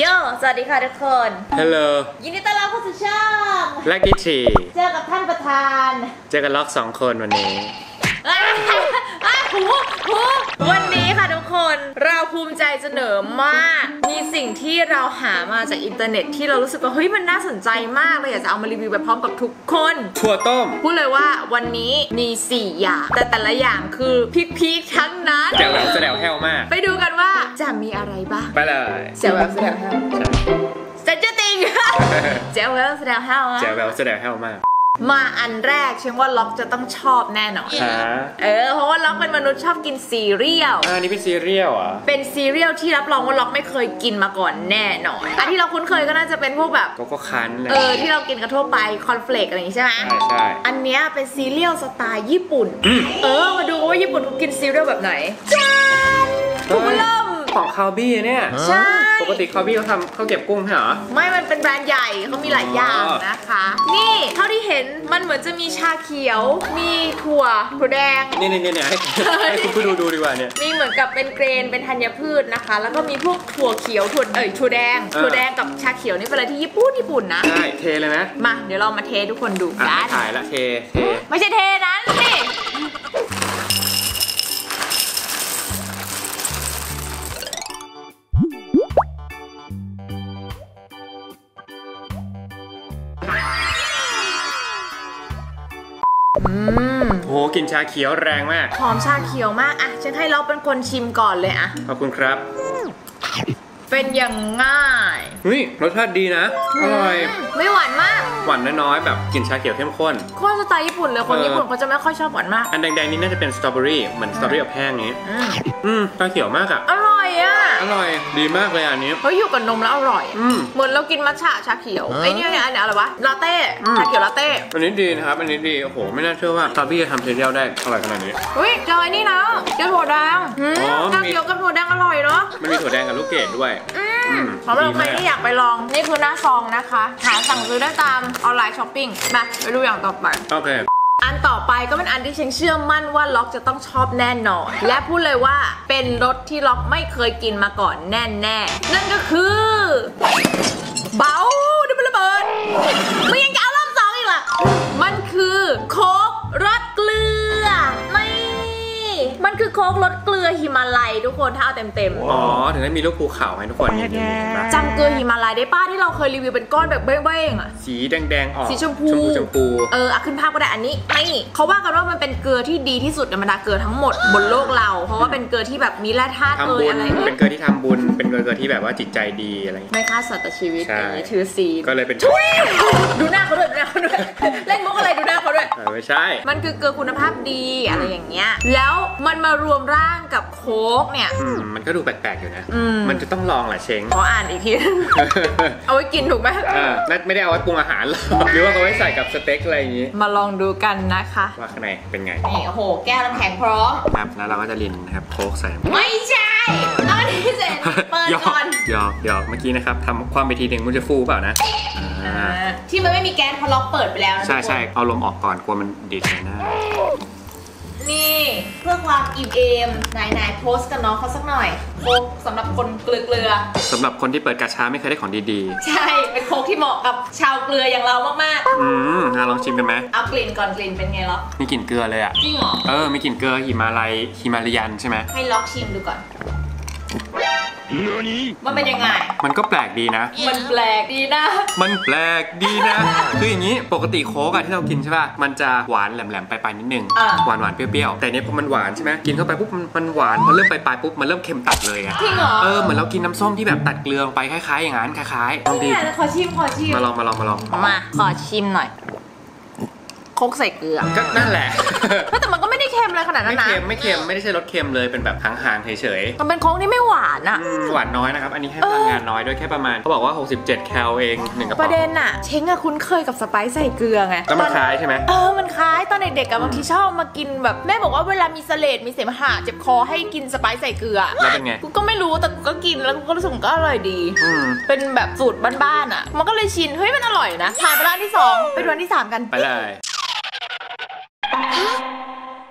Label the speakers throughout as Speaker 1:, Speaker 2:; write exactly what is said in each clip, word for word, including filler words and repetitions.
Speaker 1: โยสวัสดีค่ะทุกคน
Speaker 2: ฮัลโหล
Speaker 1: ยินดีต้อนรับเข้าสู่ช่อง
Speaker 2: แลกกิชี
Speaker 1: เจอกับท่านประธาน
Speaker 2: เจอกันล็อกสองคนวันนี้
Speaker 1: หูหูวันนี้ค่ะทุกคนเราภูมิใจเสนอมากมีสิ่งที่เราหามาจากอินเทอร์เน็ตที่เรารู้สึกว่าเฮ้ยมันน่าสนใจมากเลยอยากจะเอามารีวิวไปพร้อมกับทุกคน
Speaker 2: ถั่วต้ม
Speaker 1: พูดเลยว่าวันนี้มีสี่อย่างแต่แต่ละอย่างคือพีคๆทั้งนั้น
Speaker 2: แจ๋วแหววแจ๋วแห้วมาก
Speaker 1: ไปดูกันว่าจะมีอะไรบ้าง
Speaker 2: ไปเลย
Speaker 1: แจ๋วแหววแจ๋วแห้วเซ็นเจอร์ติงแจ๋วแหววแจ๋วแห้ว
Speaker 2: แจ๋วแหววแจ๋วแห้วมาก
Speaker 1: มาอันแรกเชื่อว่าล็อกจะต้องชอบแน่นอนเออเพราะว่าล็อกเป็นมนุษย์ชอบกินซีเรียล
Speaker 2: อ่านี่เป็นซีเรียลอ่ะ
Speaker 1: เป็นซีเรียลที่รับรองว่าล็อกไม่เคยกินมาก่อนแน่นอนอันที่เราคุ้นเคยก็น่าจะเป็นพวกแบบ
Speaker 2: โกโก้คัน
Speaker 1: เออที่เรากินกันทั่วไปคอนเฟลกอะไรอย่างงี้ใช่ไหม
Speaker 2: ใช่ใช่
Speaker 1: อันเนี้ยเป็นซีเรียลสไตล์ญี่ปุ่นเออมาดูว่าญี่ปุ่นเขากินซีเรียลแบบไหนจ้าถูกเริ่ม
Speaker 2: ของคาร์บี้เนี่ย
Speaker 1: ใช่
Speaker 2: ปกติคาร์บี้เขาทำเขาเก็บกุ้งเหรอ
Speaker 1: ไม่มันเป็นแบรนด์ใหญ่เขามีหลายอย่างนะคะนี่เท่าที่เห็นมันเหมือนจะมีชาเขียวมีถั่วถั่วแดง
Speaker 2: นี่นี่นี่ให้ให้คุณผู้ดูดูดีกว่าเนี่ย
Speaker 1: มีเหมือนกับเป็นเกรนเป็นธัญพืชนะคะแล้วก็มีพวกถั่วเขียวถั่วเอ้ยถั่วแดงถั่วแดงกับชาเขียวนี่เป็นอะไรที่ญี่ปุ่นญี่ปุ่นนะ
Speaker 2: ใช่เทเลยนะ
Speaker 1: มาเดี๋ยวเรามาเททุกคนดูกัน
Speaker 2: ถ่ายละเทเท
Speaker 1: ไม่ใช่เทนั้นนี่
Speaker 2: อืมโหกลิ่นชาเขียวแรงมาก
Speaker 1: หอมชาเขียวมากอ่ะฉันให้เราเป็นคนชิมก่อนเลยอ่ะ
Speaker 2: ขอบคุณครับ
Speaker 1: เป็นอย่างง่าย
Speaker 2: เฮ้ยรสชาติดีนะอร่อย
Speaker 1: ไม่หวานมาก
Speaker 2: หวานน้อยๆแบบกลิ่นชาเขียวเข้มข้น
Speaker 1: โคตรสไตล์ญี่ปุ่นเลยคนญี่ปุ่นเขาจะไม่ค่อยชอบหวานมาก
Speaker 2: อันแดงๆนี้น่าจะเป็นสตรอเบอรี่เหมือนสตรอเบอรี่อบแห้งนี้อืมชาเขียวมากอ่ะ
Speaker 1: อร่อยอ่ะ
Speaker 2: อร่อยดีมากเลยอันนี้
Speaker 1: เฮ้ยอยู่กับนมแล้วอร่อยเหมือนเรากินมัทฉะชาเขียวไอ้นี่เนี่ยอันนี้อะไรวะลาเต้ชาเขียวลาเต้
Speaker 2: อันนี้ดีนะครับอันนี้ดีโอ้โหไม่น่าเชื่อว่าคาร์บี้จะทำซีเรียลได้อร่อยขนาดนี้
Speaker 1: เฮ้ยเจอไอ้นี่นะเจอถั่วแดงชาเขียวกับถั่วแดงอร่อยเนาะ
Speaker 2: มันมีถั่วแดงกับลูกเกดด้วย
Speaker 1: สำหรับใครที่อยากไปลองนี่คือหน้าซองนะคะหาสั่งซื้อได้ตามออนไลน์ช้อปปิ้งมาไปดูอย่างต่อไป
Speaker 2: โอเค
Speaker 1: อันต่อไปก็เป็นอันที่ฉันเชื่อมั่นว่าล็อกจะต้องชอบแน่นอนและพูดเลยว่าเป็นรสที่ล็อกไม่เคยกินมาก่อนแน่แน่นั่นก็คือเบาดิบระเบิดไม่ยังจะเอารอบสองอีกล่ะมันคือโค้กรสเกลือไม่มันคือโค้กรสเกลือหิมาลัยทุกคนถ้าเอาเต็มๆ
Speaker 2: อ๋อถึงได้มีลูกภูเขาให้ทุกคน
Speaker 1: จำเกลือหิมาลัยได้ป้าที่เราเคยรีวิวเป็นก้อนแบบเบ้งๆอ่ะ
Speaker 2: สีแดงๆออก
Speaker 1: สีชมพู
Speaker 2: ชมพู
Speaker 1: เออขึ้นภาพก็ได้อันนี้ไม่เขาว่ากันว่ามันเป็นเกลือที่ดีที่สุดในบรรดาเกลือทั้งหมดบนโลกเราเพราะว่าเป็นเกลือที่แบบมีแร่ธาตุเอออะไร
Speaker 2: เป็นเกลือที่ทำบุญเป็นเกลือที่แบบว่าจิตใจดีอะไร
Speaker 1: ไม่ฆ่าสัตว์ชีวิตอย่างนี้ถือศีล
Speaker 2: ก็เลยเป็น
Speaker 1: ดูหน้าเขาด้วยดูหน้าเขาด้วยเล่นมุกอะไรดูหน้าเขาด้วย
Speaker 2: ไม่ใช่
Speaker 1: มันคือเกลือคุณภาพดีอะไรอย่างเงี้ยแล้วมันมารวมร่างกับโค้กเนี่ย
Speaker 2: มันก็ดูแปลกๆอยู่นะมันจะต้องลองแหละเชง
Speaker 1: ขออ่านอีกทีเอาไว้กินถูกไหม
Speaker 2: อ่าไม่ได้เอาไว้ปรุงอาหารหรอกหรือว่าเอาไว้ใส่กับสเต็กอะไรอย่างงี้
Speaker 1: มาลองดูกันนะคะ
Speaker 2: ว่าข้างในเป็นไง
Speaker 1: นี่โอ้โหแก้วน้ำแข็งพร้อม
Speaker 2: ครับแล้วเราก็จะรินนะครับโค้กใส่
Speaker 1: ไม่ใช่ตอนนี้เสร็จเปิดก่อน
Speaker 2: หยอกหยอกเมื่อกี้นะครับทำความไปทีหนึ่งมันจะฟูเปล่านะ
Speaker 1: ที่มันไม่มีแก๊สพอล็อกเปิดไปแล้ว
Speaker 2: ใช่ใช่เอาลมออกก่อนกลัวมันดีดใส่หน้า
Speaker 1: นี่เพื่อความอิ่มเอมไหนไหนโพสกับน้องเขาสักหน่อยโค้กสำหรับคนเกลือเกลือ
Speaker 2: สำหรับคนที่เปิดกาชาไม่เคยได้ของดี
Speaker 1: ๆใช่เป็นโค้กที่เหมาะกับชาวเกลืออย่างเรามาก
Speaker 2: ๆอืมน่าลองชิมกันไหม
Speaker 1: เอากลิ่นก่อนกลิ่นเป็นไงล็อก
Speaker 2: มีกลิ่นเกลือเลยอ่ะ
Speaker 1: จริงเหรอ
Speaker 2: เออมีกลิ่นเกลือหิมาลัยหิมาลายันใช่ไหม
Speaker 1: ให้ล็อกชิมดูก่อนมันเป็นยังไง
Speaker 2: มันก็แปลกดีนะ
Speaker 1: มันแปลกดีนะ
Speaker 2: มันแปลกดีนะคืออย่างนี้ปกติโค้กอะที่เรากินใช่ป่ะมันจะหวานแหลมๆไปๆนิดนึงหวานหวานเปรี้ยวๆแต่เนี้ยพอมันหวานใช่ไหมกินเข้าไปปุ๊บมันหวานพอเริ่มไปๆปุ๊บมันเริ่มเค็มตัดเลยอะ
Speaker 1: จริงเหรอ
Speaker 2: เออเหมือนเรากินน้ำส้มที่แบบตัดเกลือไปคล้ายๆอย่างนั้นคล้าย
Speaker 1: ๆลองดิขอชิมขอชิม
Speaker 2: มาลองมาลองมาลอง
Speaker 1: มาขอชิมหน่อยโค้กใส่เกลือ
Speaker 2: ก็นั่นแหละ
Speaker 1: แต่มันก็ไม่ได้เค็มเลยขนาดนั้น
Speaker 2: นะไม่เค็มไม่เค็มไม่ได้ใช่รสเค็มเลยเป็นแบบห่างๆเฉย
Speaker 1: ๆมันเป็นโค้กที่ไม่หวานอะ
Speaker 2: หวานน้อยนะครับอันนี้ให้พลังงานน้อยด้วยแค่ประมาณเขาบอกว่าหกสิบเจ็ดแคลเองหนึ่งกระป๋อง
Speaker 1: ประเด็นอะเช้งอะคุ้นเคยกับสไปซ์ใส่เกลือไง
Speaker 2: แล้วมันคล้ายใช่ไหม
Speaker 1: เออมันคล้ายตอนเด็กๆอะบางทีชอบมากินแบบแม่บอกว่าเวลามีเสลดมีเสมหะเจ็บคอให้กินสไปซ์ใส่เกลือ
Speaker 2: แล้วเป็นไง
Speaker 1: กูก็ไม่รู้แต่กูก็กินแล้วกูก็รู้สึกก็อร่อยดีเป็นแบบสูตรบ้านๆอะมันก็เลยชินเฮ้ยมันอร่อยนะผ่านไปร้านที่สองไปร้านที่สามกัน
Speaker 2: ไปเลย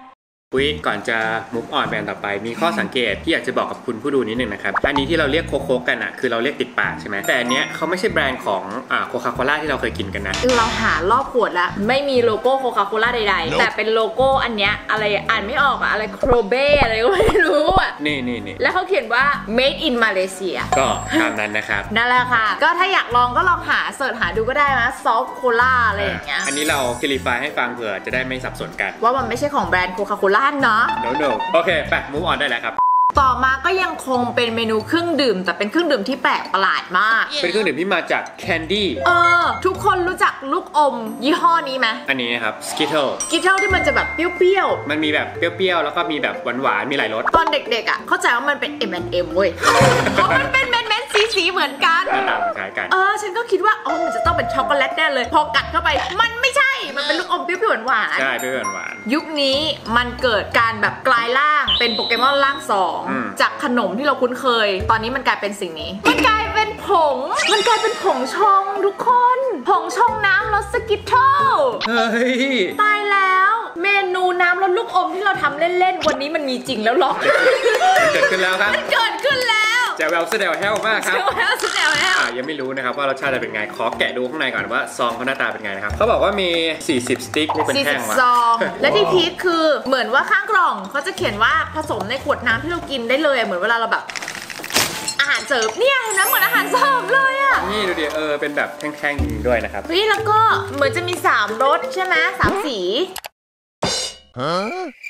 Speaker 2: อุ๊ยก่อนจะมุกออนแบรนด์ต่อไปมีข้อสังเกตที่อยากจะบอกกับคุณผู้ดูนิดนึงนะครับอันนี้ที่เราเรียกโคโค่กันอ่ะคือเราเรียกติดปากใช่ไหมแต่อันเนี้ยเขาไม่ใช่แบรนด์ของอ่าโคคาโคล่าที่เราเคยกินกันนะ
Speaker 1: เราหารอบขวดแล้วไม่มีโลโก้โคคาโคล่าใดๆ แต่เป็นโลโก้อันเนี้ยอะไรอ่านไม่ออกอะอะไรโครเบ้อะไรก็ไม่รู้อะ
Speaker 2: นี่นี่นี่
Speaker 1: แล้วเขาเขียนว่า made in Malaysia
Speaker 2: ก็ตามนั้นนะครับ
Speaker 1: นั่นแหละค่ะก็ถ้าอยากลองก็ลองหาเสิร์ชหาดูก็ได้นะซอฟต์โคล่าอะไรอย่างเงี้ย
Speaker 2: อันนี้เราคลิฟายให้ฟังเผื่อจะได้ไม่สับสนกัน
Speaker 1: ว่ามันไม่ใช่ของแบรนด์โคคาโคล่าเนาะ
Speaker 2: no no โอเคไปมูฟออนได้แล้วครับ
Speaker 1: ต่อมาก็ยังคงเป็นเมนูเครื่องดื่มแต่เป็นเครื่องดื่มที่แปลกประหลาดมาก
Speaker 2: เป็นเครื่องดื่มที่มาจากแคนดี้
Speaker 1: เออทุกคนรู้จักลูกอมยี่ห้อนี้ไหม
Speaker 2: อันนี้นะครับ Skittle
Speaker 1: Skittle ที่มันจะแบบเปรี้ยว
Speaker 2: ๆมันมีแบบเปรี้ยวๆแล้วก็มีแบบหวานๆมีหลายรส
Speaker 1: ตอนเด็กๆอ่ะเข้าใจว่ามันเป็น เอ็ม แอนด์ เอ็ม เว้ยเพราะมันเป็นเม็ดๆสีๆเหมือนกัน
Speaker 2: หน้าตาคล้ายกัน
Speaker 1: เออฉันก็คิดว่าอ๋อมันจะต้องเป็นช็อกโกแลตแน่เลยพอกัดเข้าไปมันไม่ใช่มันเป็นลูกอมเปรี้ยวๆหวาน
Speaker 2: ๆใช่เปรี้ยวๆหวาน
Speaker 1: ยุคนี้มันเกิดการแบบกลายร่างเป็นโปเกมอนร่างสองจากขนมที่เราคุ้นเคยตอนนี้มันกลายเป็นสิ่งนี้มันกลายเป็นผงมันกลายเป็นผงชงทุกคนผงชงน้ำรสสกิทเทิล
Speaker 2: เฮ้ย
Speaker 1: ตายแล้วเมนูน้ำรสลูกอมที่เราทำเล่นๆวันนี้มันมีจริงแล้วหรอ
Speaker 2: เกิดขึ้นแล้วครับ
Speaker 1: มันเกิดขึ้นแล้ว
Speaker 2: แจวแววเสดวแฮวมากครับ
Speaker 1: แจวแววเสดวแฮว
Speaker 2: อ่ะยังไม่รู้นะครับว่ารสชาติจะเป็นไงขอแกะดูข้างในก่อนว่าซองเขาหน้าตาเป็นไงนะครับเขาบอกว่ามีสี่สิบสติ๊กนี่เป็นแท่งว่ะ
Speaker 1: ซองและที่พีคคือเหมือนว่าข้างกล่องเขาจะเขียนว่าผสมในขวดน้ำที่เรากินได้เลยเหมือนเวลาเราแบบอาหารเสิร์ฟเนี่ยเห็นไหมเหมือนอาหารเสิร์ฟเลยอ่ะ
Speaker 2: นี่ดูดิเออเป็นแบบแท่งๆจริงด้วยนะครับ
Speaker 1: เฮ้ยแล้วก็เหมือนจะมีสามรสใช่ไหมสามสีฮะ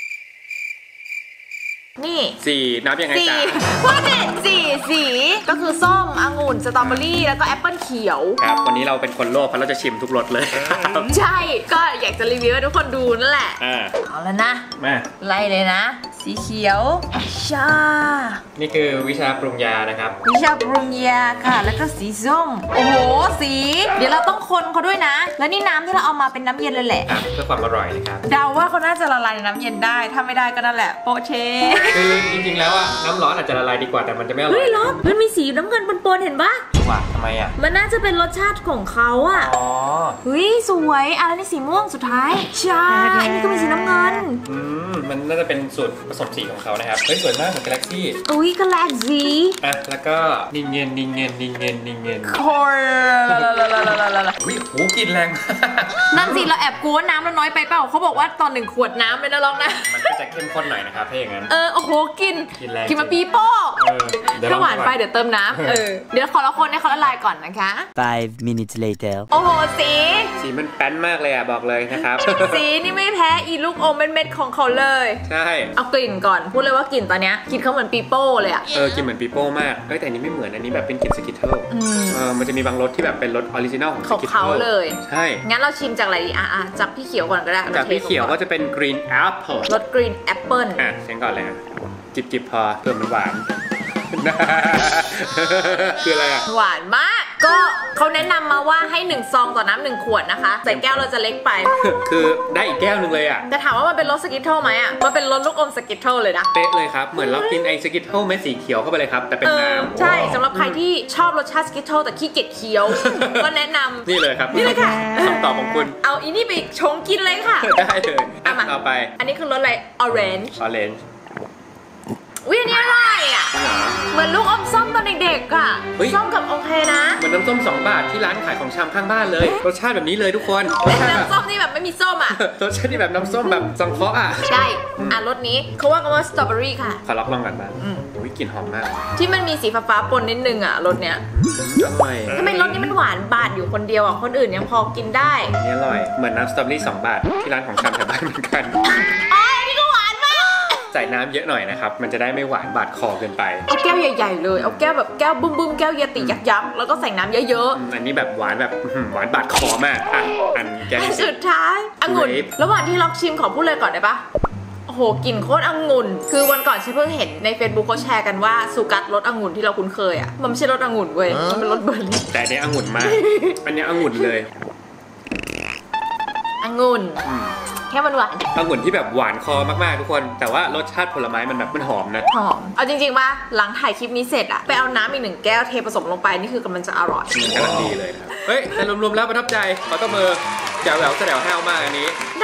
Speaker 1: นี่
Speaker 2: สี่นับยังไงจ๊ะ
Speaker 1: ว่าเด็ดสี่สีก็คือส้มองุ่นสตรอเบอรี่แล้วก็แอปเปิ้ลเขียว
Speaker 2: ครับวันนี้เราเป็นคนโลภเพราะเราจะชิมทุกรสเลย
Speaker 1: ใช่ก็อยากจะรีวิวให้ทุกคนดูนั่นแหละเอาแล้วนะ
Speaker 2: มา
Speaker 1: ไล่เลยนะสีเขียวชา
Speaker 2: นี่คือวิชาปรุงยานะครับ
Speaker 1: วิชาปรุงยาค่ะแล้วก็สีส้มโอ้โหสีเดี๋ยวเราต้องคนเขาด้วยนะแล้วนี่น้ำที่เราเอามาเป็นน้ำเย็นเลยแหละ
Speaker 2: เพื่อความอร่อยนะครับ
Speaker 1: เดาว่าเขาน่าจะละลายในน้ำเย็นได้ถ้าไม่ได้ก็นั่นแหละโปเช
Speaker 2: คือจริงๆแล้วอะน้ำร้อนอาจจะละลายดีกว่าแต่มันจะไม่อร่อย
Speaker 1: เฮ้ยร้อนมันมีสีน้ำเงินปนๆเห็นปะ
Speaker 2: ว่าทำไมอะ
Speaker 1: มันน่าจะเป็นรสชาติของเขาอะ
Speaker 2: อ๋อ
Speaker 1: เฮ้ยสวยอะไรนี่สีม่วงสุดท้ายใช่อันนี้ก็มีสีน้ำเงิน
Speaker 2: อืมมันน่าจะเป็นสูตรผสมสีของเขานะครับเฮ้ยสวยมากเหมือนกาแล็กซี่
Speaker 1: อุ้ยกาแล็กซี่
Speaker 2: อ่ะแล้วก็นิงเงินนิงเงินนิงเงินนิงเงิน
Speaker 1: คอร์ลาลาลาลาลาลา
Speaker 2: อุ้ยหูกินแรง
Speaker 1: นั่นสิเราแอบกลัวน้ำเราน้อยไปเปล่าเขาบอกว่าตอนหนึ่งขวดน้ำเลยนะลองนะ
Speaker 2: มันก็จะเข้มข้นหน่อยนะครับถ้าอย่างนั้น
Speaker 1: เออโอ้โหกินกินมาปีโป้ถ้าหวานไปเดี๋ยวเติมน้ำเออเดี๋ยวขอละคนให้เขาละลายก่อนนะคะ
Speaker 3: five minutes later
Speaker 1: โอ้โหสี
Speaker 2: สีมันแป้นมากเลยอ่ะบอกเลยนะครับ
Speaker 1: สีนี่ไม่แพ้อีลูกอมเม็ดๆของเขาเลย
Speaker 2: ใช่
Speaker 1: เอากลิ่นก่อนพูดเลยว่ากลิ่นตอนนี้กลิ่นเขาเหมือนปีโป้เลยอ่ะ
Speaker 2: เออกลิ่นเหมือนปีโป้มากเอ้ยแต่อันนี้ไม่เหมือนอันนี้แบบเป็นกลิ่นสกิทเทิลเออมันจะมีบางรสที่แบบเป็นรสออริจินอลของสกิทเทิล
Speaker 1: เขาเลย
Speaker 2: ใช่
Speaker 1: งั้นเราชิมจากอะไรดีอ่ะจากพี่เขียวก่อนก็ได้
Speaker 2: จากพี่เขียวก็จะเป็นกรีนแอปเปิล
Speaker 1: รสกรีนแอปเปิล
Speaker 2: อ่ะเช่นก่อนเลยจิบๆพอเพิ่มมันหวานคืออะไรอ่ะ
Speaker 1: หวานมากก็เขาแนะนำมาว่าให้หนึ่งซองต่อน้ำหนึ่งขวดนะคะใส่แก้วเราจะเล็กไป
Speaker 2: คือได้อีกแก้วนึงเลยอ่ะ
Speaker 1: แต่ถามว่ามันเป็นรสสกิทเทิลไหมอ่ะมันเป็นรสลูกอมสกิทเทิลเลยนะ
Speaker 2: เป๊ะเลยครับเหมือนเรากินไอสกิทเทิลเม็ดสีเขียวเข้าไปเลยครับแต่เป็นน้ำ
Speaker 1: ใช่สำหรับใครที่ชอบรสชาติสกิทเทิลแต่ขี้เกียจเคี้ยวก็แนะนำ
Speaker 2: นี่เลยครับ
Speaker 1: นี่เลยค่ะ
Speaker 2: คำตอบของคุณ
Speaker 1: เอาอีนี่ไปชงกินเลยค่ะ
Speaker 2: ได้เลยอ่ะต่อไป
Speaker 1: อันนี้คือรสอะไรออเรนจ์
Speaker 2: ออเรนจ์
Speaker 1: อุ้ยอันนี้อร่อยอ่ะเหมือนลูกอมส้มตอนเด็กๆอ่ะส้มกับโอเคนะ
Speaker 2: เหมือนน้ำส้มสองบาทที่ร้านขายของชำข้างบ้านเลยรสชาติแบบนี้เลยทุกคน
Speaker 1: น้ำส้มนี่แบบไม่มีส้มอ่ะ
Speaker 2: รสชาติที่แบบน้ำส้มแบบสังเคราะห์อ่ะ
Speaker 1: ใช่อ่ะรสนี้เขาว่ากันว่าสตรอเบอรี่ค่ะ
Speaker 2: ขอลองลองกันบ้างอุ้ยกลิ่นหอมมาก
Speaker 1: ที่มันมีสีฟ้าๆปนนิดนึงอ่ะรสเนี้ย
Speaker 2: อร่อย
Speaker 1: ทำไมรสนี้มันหวานบาดอยู่คนเดียวอ่ะคนอื่นยังพอกินได้
Speaker 2: นี่อร่อยเหมือนน้ำสตรอเบอรี่สองบาทที่ร้านของชำแถวบ้านเหมือนกันใส่น้ำเยอะหน่อยนะครับมันจะได้ไม่หวานบาดคอเกินไป
Speaker 1: เอาแก้วใหญ่ๆเลยเอาแก้วแบบแก้วบึ้มๆแก้วเยติยักษ์ๆแล้วก็ใส่น้ำเยอะ
Speaker 2: ๆอันนี้แบบหวานแบบหวานบาดคอมากอ่ะอันแก้ว
Speaker 1: สุดท้ายองุ่นระหว่างที่ล็อกชิมขอพูดเลยก่อนได้ปะโอ้โหกลิ่นโคตรองุ่นคือวันก่อนฉันเพิ่งเห็นใน Facebook เขาแชร์กันว่าสุกัดรสองุ่นที่เราคุ้นเคยอ่ะมันไม่ใช่รสองุ่นเว้ยมันเป็นรสเบอร์รี่
Speaker 2: แต่อันนี้องุ่นมากอันนี้องุ่นเลย
Speaker 1: องุ่นแค่มันหวาน
Speaker 2: องุ่นที่แบบหวานคอมากๆทุกคนแต่ว่ารสชาติผลไม้มันแบบมันหอมนะ
Speaker 1: หอมเอาจริงๆป่ะหลังถ่ายคลิปนี้เสร็จอะไปเอาน้ำอีกหนึ่งแก้วเทผสมลงไปนี่คือกำลังจะอร่อย
Speaker 2: กำลังดีเลยครับเฮ้ยแต่รวมๆแล้วประทับใจขอต้อนมือแจ๋วแหววแสดวแห้วมากอันนี้
Speaker 1: น่ารักม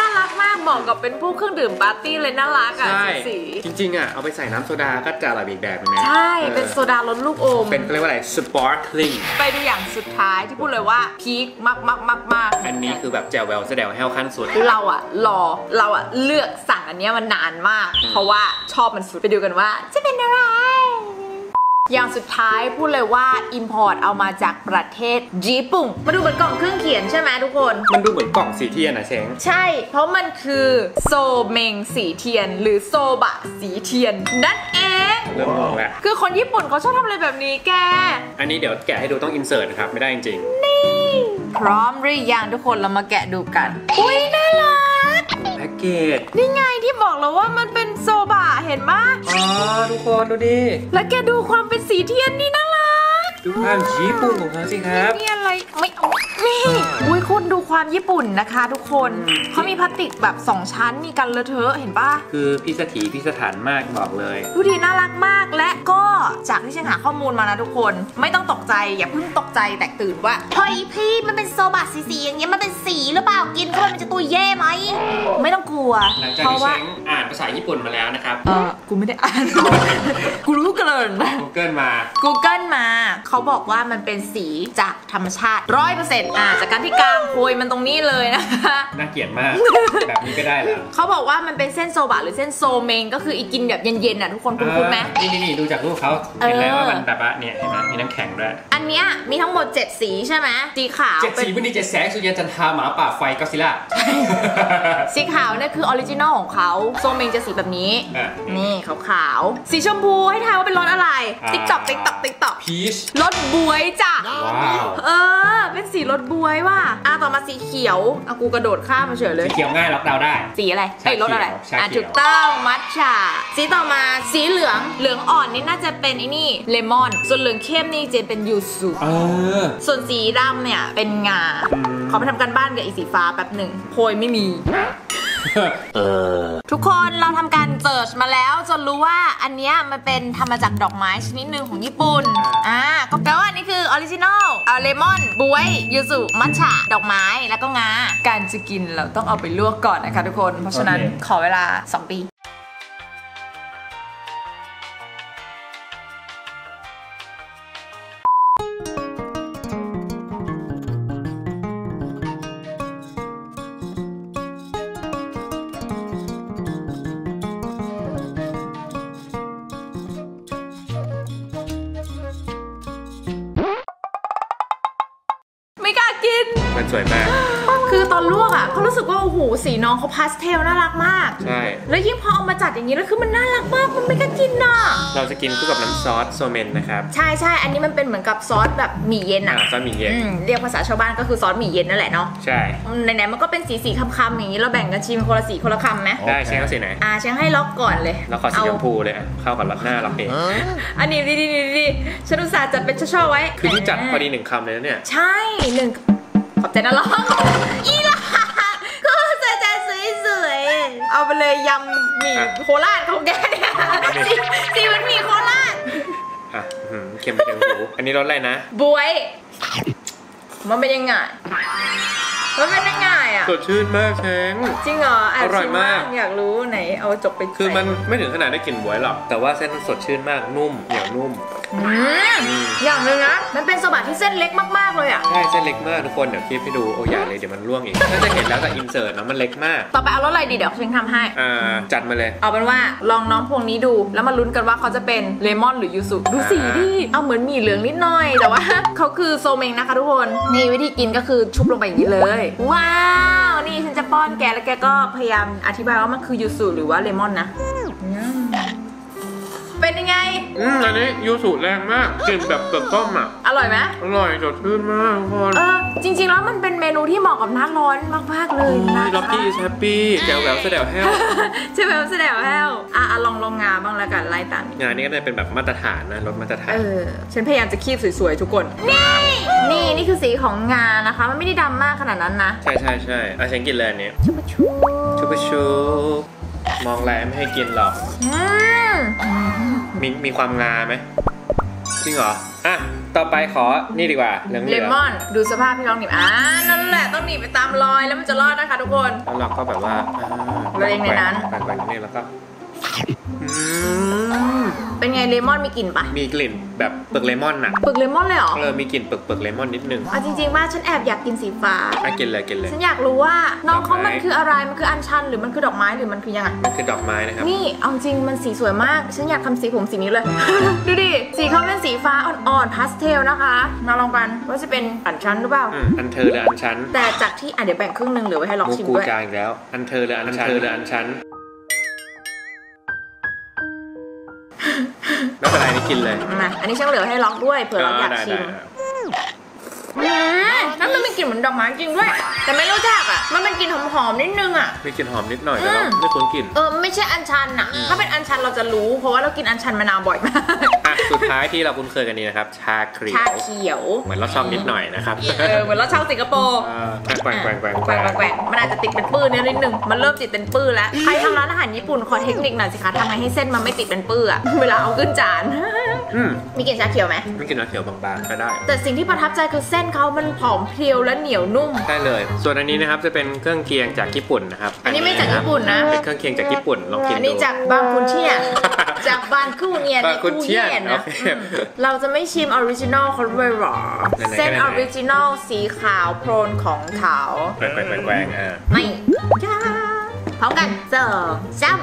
Speaker 1: ากเหมาะกับเป็นพวกเครื่องดื่มปาร์ตี้เลยน่ารักอ่ะ
Speaker 2: ใช่
Speaker 1: สี
Speaker 2: จริงๆอ่ะเอาไปใส่น้ำโซดาก็จะอร่อยอีกแบบนึงนะ
Speaker 1: ใช่เป็นโซดารสลูกอม
Speaker 2: เป็นเขาเรียกว่าอะไร sparkling
Speaker 1: ไปดูอย่างสุดท้ายที่พูดเลยว่าพีคมากมากมากมาก
Speaker 2: อันนี้คือแบบแจวแววแสดงแห้วขั้นสุด
Speaker 1: เราอะรอเราอะเลือกสั่งอันเนี้ยมันนานมาก เพราะว่าชอบมันสุดไปดูกันว่าจะเป็นอะไร อย่างสุดท้ายพูดเลยว่า Import เอามาจากประเทศญี่ปุ่นมาดูเหมือนกล่องเครื่องเขียนใช่ไหมทุกคน
Speaker 2: มันดูเหมือนกล่องสีเทียนนะเชง
Speaker 1: ใช่ เพราะมันคือโซเมงสีเทียน หรือโซบะสีเทียนนั่นเอง
Speaker 2: เริ่มงงแล้ว
Speaker 1: คือคนญี่ปุ่นเขาชอบทำอะไรแบบนี้แก
Speaker 2: อันนี้เดี๋ยวแกะให้ดูต้องอินเสิร์ตนะครับไม่ได้จริง
Speaker 1: พร้อมหรือยังทุกคนเรามาแกะดูกัน อุ้ยน่ารัก
Speaker 2: ๆแพ็กเกจ
Speaker 1: นี่ไงที่บอกแล้วว่ามันเป็นโซบะเห็นปะ
Speaker 2: อ๋อทุกคนดูดิ
Speaker 1: แล้วแกดูความเป็นสีเทียนนี่น่ารัก
Speaker 2: ดูความญี่ปุ่นของเขาสิครับ
Speaker 1: นี่อะไรไม่เอานี่อุ้ยคุณดูความญี่ปุ่นนะคะทุกคนเขามีพลาสติกแบบสองชั้นมีกันเลอะเทอะเห็นปะ
Speaker 2: คือพิสถีพิสถานมากบอกเลย
Speaker 1: ดูดีน่ารักมากและก็จากที่ฉันหาข้อมูลมานะทุกคนไม่ต้องตกใจอย่าเพิ่งตกใจแตกตื่นว่าเฮ้ยพี่มันเป็นโซบะสีๆอย่างเงี้ยมันเป็นสีหรือเปล่ากินเข้าไปมันจะตัวแย่ไหมไม่ต้องกลัว
Speaker 2: หลังจาก
Speaker 1: เพราะ
Speaker 2: ที่
Speaker 1: ว่า
Speaker 2: เชงอ่านภาษาญี่ปุ่นมาแล้วนะครับ
Speaker 1: เออกูไม่ได้อ่าน กูรู้กันเลย
Speaker 2: Google มา
Speaker 1: Google มาเขาบอกว่ามันเป็นสีจากธรรมชาติร้อยเปอร์เซ็นต์อ่าจากการที่กางโพยมันตรงนี้เลยนะคะ
Speaker 2: น่าเกลียดมาก แบบนี้ก็ได้เหรอ
Speaker 1: เขาบอกว่ามันเป็นเส้นโซบะหรือเส้นโซเมงก็คืออีกินแบบเย็นๆอ่ะทุกคนคุ้นๆไหม
Speaker 2: อ่านี่นี่ดูจากรูปเขา
Speaker 1: เออ
Speaker 2: เห็นแล้วว่ามันแบบว่าเนี่ยเห็นไหมมีน้ำแข็งด้วย
Speaker 1: อันเนี้ยมีทั้งหมดเจ็ดสีใช่ไหมสีขาว
Speaker 2: เจ็ด
Speaker 1: เป็น
Speaker 2: สีวันนี้เจ็ดแสงสุริยันจันทราหมาป่าไฟก็ซิล่า
Speaker 1: สีขาวเนี่ยคือออริจินอลของเขาโซเมงจะสีแบบนี้
Speaker 2: อ่ะ
Speaker 1: นี่ขาวๆสีชมพูให้ทายว่าเป็นรสอะไร
Speaker 2: อ่า
Speaker 1: ติ๊กต็อกติ๊กต็อกติ๊กต็อก
Speaker 2: พีช
Speaker 1: รสบวยจ้ะ
Speaker 2: ว้าว
Speaker 1: เออ เป็นสีรสบวยว่ะอ่ะต่อมาสีเขียวอ่ะกูกระโดดข้ามมาเฉยเลย
Speaker 2: สีเขียวง่ายล็อกดาวน์ได้
Speaker 1: สีอะไร
Speaker 2: ชา
Speaker 1: เอ้ยรสอะไร
Speaker 2: เขียวชา
Speaker 1: อ่ะ
Speaker 2: เขียว
Speaker 1: ถูกต้องมัทฉะสีต่อมาสีเหลืองเหลืองอ่อนนี่น่าจะเป็นไอ้นี่เลมอนส่วนเหลืองเข้มนี่จะเป็นยูสุ
Speaker 2: เออ
Speaker 1: ส่วนสีดำเนี่ยเป็นงา
Speaker 2: อืม
Speaker 1: ขอไปทำการบ้านกับอีสีฟ้าแป๊บหนึ่งโพยไม่มี
Speaker 2: เออ
Speaker 1: ทุกคนเราทำการเสิร์ชมาแล้วจนรู้ว่าอันเนี้ยมันเป็นทำมาจากดอกไม้ชนิดหนึ่งของญี่ปุ่นอ่าก็แปลว่าอันนี้คือออริจินอลเอาเลมอนบวยยูสุมัทฉะดอกไม้แล้วก็งาการจะกินเราต้องเอาไปลวกก่อนนะคะทุกคนเพราะฉะนั้น
Speaker 2: โอเค
Speaker 1: ขอเวลาสองปีไม่กล้ากิน
Speaker 2: มันสวยมาก
Speaker 1: คือตอนลวกอ่ะเขารู้สึกว่าโอ้โหสีน้องเขาพาสเทลน่ารักมาก
Speaker 2: ใช่
Speaker 1: แล้วยิ่งพอเอามาจัดอย่างนี้แล้วคือมันน่ารักมากมันไม่กล้ากินน่ะ
Speaker 2: เราจะกินคู่กับน้ำซอสโซเมนนะครับ
Speaker 1: ใช่ใช่อันนี้มันเป็นเหมือนกับซอสแบบหมี่เย็น
Speaker 2: อ่า
Speaker 1: อ่ะ
Speaker 2: ซอสหมี่เย็น
Speaker 1: อืมเรียกภาษาชาวบ้านก็คือซอสหมี่เย็นนั่นแหละเนาะ
Speaker 2: ใช่
Speaker 1: ไหนๆมันก็เป็นสีสีคำๆอย่างนี้เราแบ่งกันชิมคนละสีคนละคำไหม
Speaker 2: ได้เชงเอาสีไหน
Speaker 1: อ่าเชียงให้ล็อกก่อนเลย
Speaker 2: แล้วขอสีชมพูเลยอ่ะเข้ากับล็อกหน้าล็อกเอง
Speaker 1: อันนี้ดีดีดีดีฉันอุตส่าห์จัดเป็นช่อๆไว้
Speaker 2: คือที่จัดพอดีหนึ่งคำเลยนะเนี่ย
Speaker 1: ใช่หนึ่งขอบใจนะล็อกอีล่ะก็จะจะสวยๆเอาไปเลยยำหมี่โคราชของแกเนี่ยสีสีมันหมี่โคราช
Speaker 2: อ่ะอื้อหือเค็มไปถึงหูอันนี้รสอะไรนะ
Speaker 1: บวย มันเป็นยังไง มันเป็นยังไงอ่ะ
Speaker 2: สดชื่นมากเชง
Speaker 1: จริงเหรอแบ
Speaker 2: อร่อยมาก
Speaker 1: ชิอยากรู้ไหน เอาจบไป
Speaker 2: คือมัน
Speaker 1: ใส่
Speaker 2: ไม่ถึงขนาดได้กลิ่นบวยหรอก แต่ว่าเส้นมันสดชื่นมาก นุ่ม เหนียวนุ่ม
Speaker 1: อืมอย่างหนึงนะ มันเป็นโซบะที่เส้นเล็กมากๆเลยอ่ะ
Speaker 2: ใช่ เส้นเล็กมากทุกคน เดี๋ยวคลิปให้ดู โอ้ยอย่าเลยเดี๋ยวมันร่วงอีกน่าจะเห็นแล้วแต่อินเสิร์ตนะมันเล็กมาก
Speaker 1: ต่อไปเอารสอะไรดีเดี๋ยวฉันทำให้
Speaker 2: อ่า จัดมาเลย
Speaker 1: เอาเป็นว่าลองน้องพวงนี้ดู แล้วมาลุ้นกันว่าเขาจะเป็นเลมอนหรือยูสุดูสีดิ เอาเหมือนหมี่เหลืองนิดหน่อย แต่ว่า เขาคือโซเมงนะคะทุกคน นี่วิธีกินก็คือชุบลงไปอย่างนี้เลย ว้าว นี่ฉันจะป้อนแกแล้วแกก็พยายามอธิบายว่ามันคือยูสุหรือว่าเลมอนนะ เป็นยังไง
Speaker 2: อืมอันนี้ยูสุแรงมากกลิ่นแบบเปลือกส้มอ่ะ
Speaker 1: อร่อยไหม
Speaker 2: อร่อยสดชื่นมากทุกคน
Speaker 1: เออ จริงๆแล้วมันเป็นเมนูที่เหมาะกับหน้าร้อนมากๆเลยนะ
Speaker 2: ล็อกกี้แฮปปี้แจวแหววแสดวแห้ว
Speaker 1: ใช่ไหมแสดงแห้วอ่ะอ่ะลองลองงาบ้างแล้วกันไล่ตัน
Speaker 2: งานนี้ก็จะเป็นแบบมาตรฐานนะรสมาตรฐาน
Speaker 1: เออ ฉันพยายามจะคีบสวยๆทุกคน นี่ นี่นี่คือสีของงานะคะ มันไม่ได้ดำมากขนาดนั้นนะ
Speaker 2: ใช่ใช่ใช่อาเชงกินเลยอันนี้
Speaker 1: ชุบชู
Speaker 2: ชุบชูมองแลไม่ให้กินหรอก
Speaker 1: อืม
Speaker 2: มีมีความงาไหมจริงเหรอ อ่ะต่อไปขอนี่ดีกว่าเหลืองๆ
Speaker 1: เลมอนดูสภาพพี่ลองหนีบอ่านั่นแหละต้องหนีบไปตามรอยแล้วมันจะรอดนะคะทุกคน
Speaker 2: แล้วเราก็แบบว่า
Speaker 1: เราเองในนั้น
Speaker 2: แกว่งๆนี่แล้วก็
Speaker 1: เป็นไงเลมอนมีกลิ่นปะ
Speaker 2: มีกลิ่นแบบเปลือกเลมอนน่ะ
Speaker 1: เปลือกเลมอนเลยเหรอ
Speaker 2: เออมีกลิ่นเปลือกเปลือกเลมอนนิดนึง
Speaker 1: อ่ะจริงๆว่าฉันแอบอยากกินสีฟ้า
Speaker 2: อ่ะกินเลยกินเลย
Speaker 1: ฉันอยากรู้ว่าน้องเขามันคืออะไรมันคืออัญชันหรือมันคือดอกไม้หรือมันคือยังไง
Speaker 2: มันคือดอกไม้นะครับ
Speaker 1: นี่เอาจริงมันสีสวยมากฉันอยากทำสีผมสีนี้เลย ดูดิสีเขาเป็นสีฟ้าอ่อนๆพาสเทลนะคะมาลองกันว่าจะเป็นอัญชันหรือเปล่า
Speaker 2: อันเธอหรืออัญชัน
Speaker 1: แต่จากที่อ่ะเดี๋ยวแบ่งครึ่งนึงเหลือไว้ให้ลองชิมด้วย
Speaker 2: มูกูจางอีกแล้วอันเธอหรืออัญชันหรืออัญชันไม่เป็นไรนี่กินเลย
Speaker 1: มาอันนี้ช่างเหลือให้ล็อกด้วยเผื่อเราอยากชิมนั่นมันเป็นกลิ่นเหมือนดอกไม้จริงด้วยแต่ไม่รู้จักอ่ะมันเป็นกลิ่นหอมๆนิดนึงอ่ะ
Speaker 2: มีกลิ่นหอมนิดหน่อยแต่เราไม่คุ้นกลิ่น
Speaker 1: เออไม่ใช่อัญชันอ่ะถ้าเป็นอัญชันเราจะรู้เพราะว่าเรากินอัญชันมะนาวบ่อยมาก
Speaker 2: อ่ะสุดท้ายที่เราคุ้นเคยกันนี้นะครับชาเขียว
Speaker 1: ชาเขียว
Speaker 2: เหมือนเราชอบนิดหน่อยนะครับ
Speaker 1: เออเหมือนเราชอบสิงคโปร์
Speaker 2: แกว่งแกว่งแกว่ง
Speaker 1: แกว่งแกว่งมันอาจจะติดเป็นปื้นนิดนึงมันเริ่มติดเป็นปื้นแล้วใครทำร้านอาหารญี่ปุ่นขอเทคนิคหน่อยสิคะทำไงให้เส้นมันไม่ติดเป็นปื้นอ่ะเวลาเอาขึ้นจานมีกลิ่นชาเขียวไหม
Speaker 2: มีกลิ่นชาเขียวบางๆก็ได้
Speaker 1: แต่สิ่งที่ประทับใจคือเส้นเขามันผอมเพรียวและเหนียวนุ่ม
Speaker 2: ได้เลยส่วนอันนี้นะครับจะเป็นเครื่องเคียงจากญี่ปุ่นนะครับ
Speaker 1: อันนี้ไม่จากญี่ปุ่นนะ
Speaker 2: เป็นเครื่องเคียงจากญี่ปุ่นลองกินดู
Speaker 1: อันนี้จากบางคุนเทียนจากบางคูเนียน
Speaker 2: บางคุนเทียนนะ
Speaker 1: เราจะไม่ชิมออริจินอลเขาเลยหรอเส้นออริจินอลสีขาวโพลนของเขา
Speaker 2: แกว่งแกว่งแกว่งอ่ะ
Speaker 1: ไม่จ้าพร้อมกันสองสาม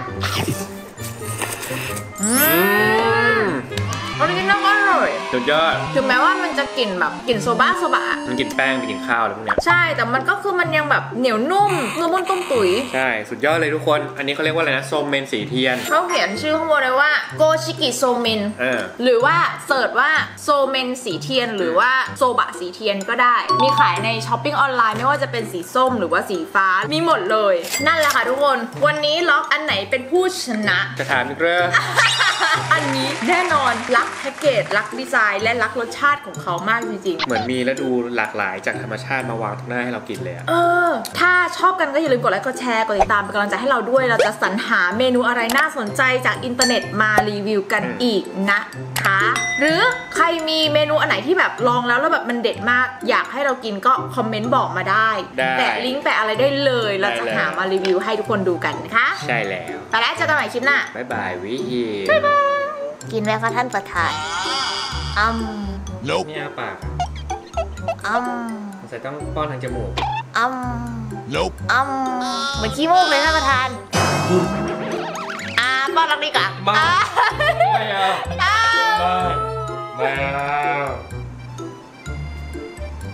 Speaker 1: ออริจินอลอร่อย
Speaker 2: สุดยอด
Speaker 1: ถึงแม้ว่ามันจะกลิ่นแบบกลิ่นโซบ้าโซบะ
Speaker 2: มันกลิ่นแป้งไปกลิ่นข้าวอะไรพวกนี้
Speaker 1: ใช่แต่มันก็คือมันยังแบบเหนียวนุ่มนุ่มบนต้มตุ๋ย
Speaker 2: ใช่สุดยอดเลยทุกคนอันนี้เขาเรียกว่าอะไรนะโซเมนสีเทียน
Speaker 1: เขาเขียนชื่อข้างบนเลยว่าโกชิกิโซเมนหรือว่าเสิร์ชว่าโซเมนสีเทียนหรือว่าโซบะสีเทียนก็ได้มีขายในช้อปปิ้งออนไลน์ไม่ว่าจะเป็นสีส้มหรือว่าสีฟ้ามีหมดเลยนั่นแหละค่ะทุกคนวันนี้ล็อกอันไหนเป็นผู้ชนะ
Speaker 2: จะถามอีกเรื่อง
Speaker 1: อันนี้แน่นอนรักแพ็กเกจรักดีไซน์และรักรสชาติของเขามากจริงๆ
Speaker 2: เหมือนมีและดูหลากหลายจากธรรมชาติมาวางตรงหน้าให้เรากินเลยเ
Speaker 1: ออถ้าชอบกันก็อย่าลืมกดไลค์กดแชร์กดติดตามเป็นกำลังใจให้เราด้วยเราจะสรรหาเมนูอะไรน่าสนใจจากอินเทอร์เน็ตมารีวิวกันอีกนะคะหรือใครมีเมนูอันไหนที่แบบลองแล้วแล้วแบบมันเด็ดมากอยากให้เรากินก็คอมเมนต์บอกมาได้แปะลิงก์แปะอะไรได้เลยเราจะหามารีวิวให้ทุกคนดูกันนะคะ
Speaker 2: ใช่แล้ว
Speaker 1: ไปแล้วเจอกันใหม่คลิปหน้า
Speaker 2: บ๊ายบายวิฮี
Speaker 1: บ๊ายบายกินไหมคะท่านประธานอืม
Speaker 2: นี่อาปาก
Speaker 1: อืม
Speaker 2: ใส่ต้องป้อนทางจมูก
Speaker 1: อืมอืมเหมือนขี้มูกเลยท่านประธานอ่าป้อนรักดีกว่า
Speaker 2: ไม่เอาไม่เอาไม่เอา